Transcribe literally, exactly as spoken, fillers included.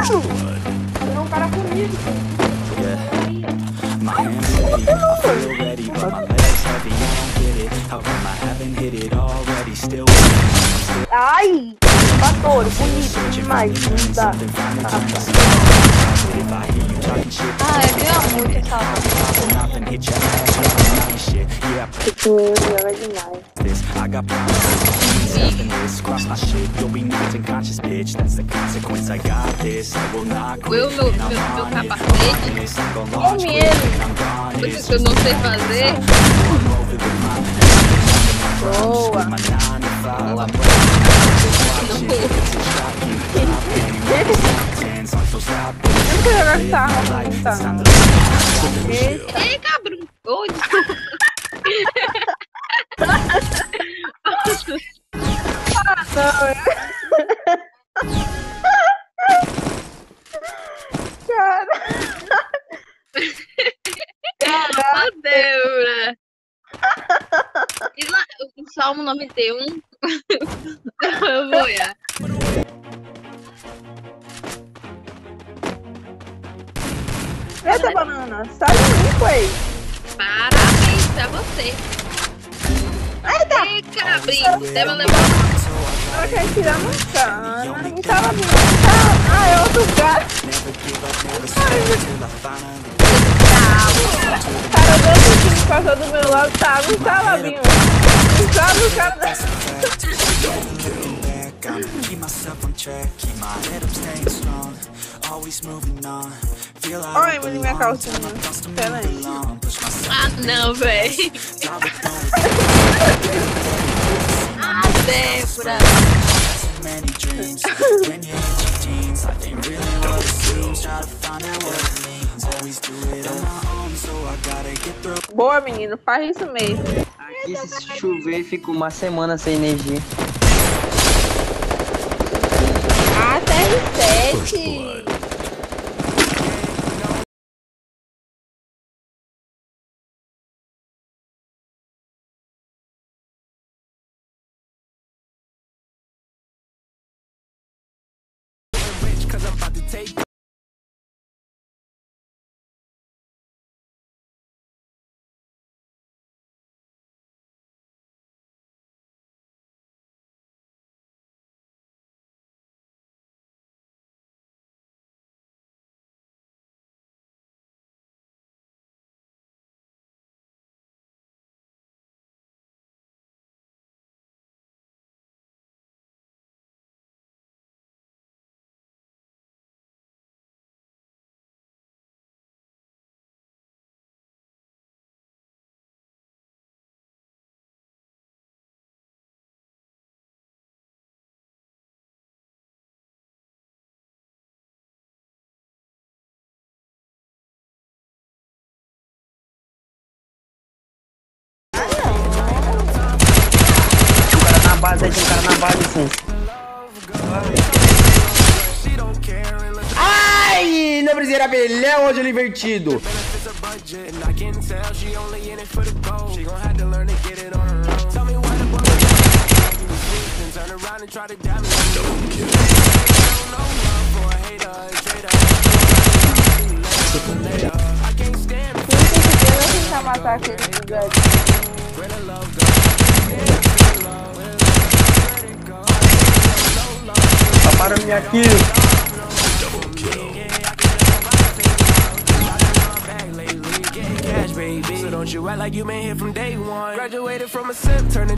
Mano, você é um cara comigo. Ai, bator, bonito demais, não dá. Ah, eu vi muito essa Tipo, joga demais. Eu, meu, meu, meu capacete. Com medo. Coisa que eu não sei fazer. Boa. Boa. Eu quero jogar guitarra, guitarra. Ei, cabrão. Oi. Ah, não, é. Cara. Caraca. Débora. E lá, o Salmo noventa e um. Eu vou olhar. Eita, banana. Sai de mim, foi. Parabéns pra você. Eita. Ei, cabrinho. Deve levar. Eu quero tirar no cana. Não tava vindo. Não. Ah, é outro cara. Cara, o outro time passou do meu lado, tá, não tava vindo. Não sabe o cara. Olha, mas minha calcinha. Pera aí. Ah, não, véi. Ah, Débora. Boa, menino, faz isso mesmo. Aqui se chover fica uma semana sem energia. Ah, T R sete. Base aí, tem um cara na base, sim. Ai, não precisa abelhão, hoje ele invertido. Eu tentar matar aquele bugado. Para minha aqui. Don't you act like you been here from day one. Graduated from a sim, turning